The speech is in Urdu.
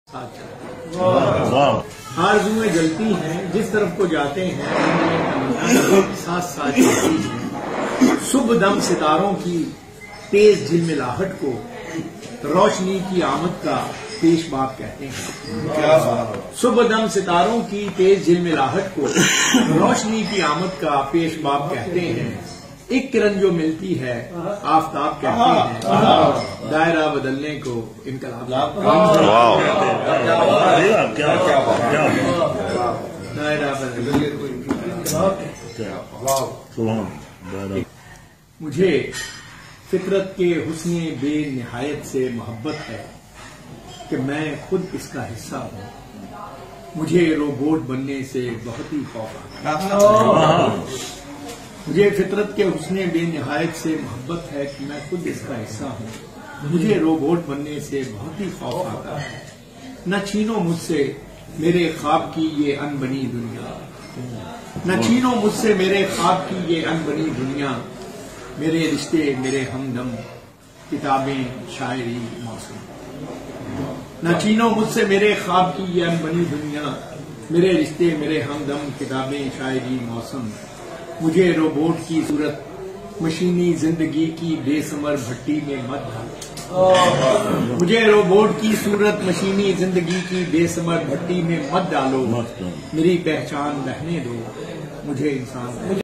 آرزویں جلتی ہیں جس طرف کو جاتے ہیں ساتھ ساتھ چلتی ہیں صبح دم ستاروں کی تیز جھلملاہٹ کو روشنی کی آمد کا پیش باب کہتے ہیں صبح دم ستاروں کی تیز جھلملاہٹ کو روشنی کی آمد کا پیش باب کہتے ہیں ایک کرن جو ملتی ہے آفتاب کہتے ہیں دائرہ بدلنے کو انقلاب دائرہ بدلنے کو مجھے فطرت کے حسن بے نہایت سے محبت ہے کہ میں خود اس کا حصہ ہوں مجھے روبوٹ بننے سے بہت ہی خوف آتا ہے مجھے فطرت کے حسن بے نہایت سے محبت ہے کہ میں خود اس کا حصہ ہوں مجھے روبوٹ بننے سے بہت ہی خوف آتا ہے نہ چھینو مجھ سے میرے خواب کی یہ ان بنی دنیا نہ چھینو مجھ سے میرے خواب کی یہ ان بنی دنیا میرے رشتے میرے ہمدم کتابیں شاعری موسم نہ چھینو مجھ سے میرے خواب کی یہ ان بنی دنیا میرے رشتے میرے ہمدم کتابیں شاعری موسم مجھے روبوٹ کی صورت مشینی زندگی کی بے ثمر بھٹی میں مت ڈالو مجھے روبوٹ کی صورت مشینی زندگی کی بے ثمر بھٹی میں مت ڈالو میری پہچان رہنے دو مجھے انسان